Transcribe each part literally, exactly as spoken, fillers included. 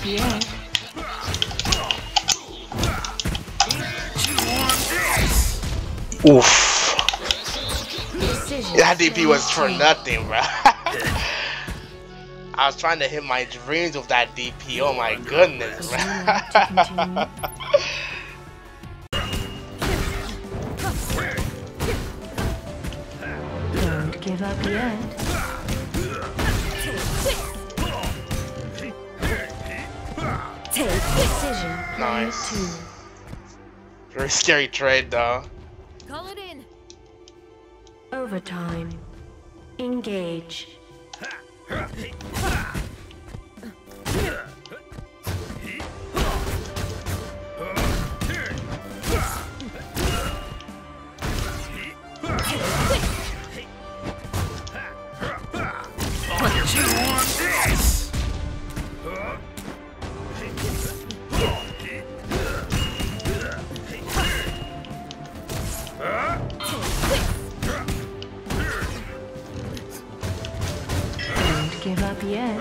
up yet. Oof. Decision. That D P was for nothing, bro. I was trying to hit my dreams with that D P. Oh my goodness, bro. Don't give up yet. Take decision. Nice. Two. Very scary trade, though. Call it in. Overtime. Engage. Don't give up yet.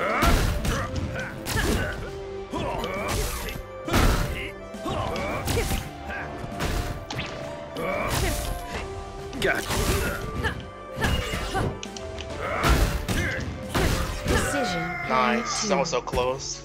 Gotcha. Decision. Nice. That was so close.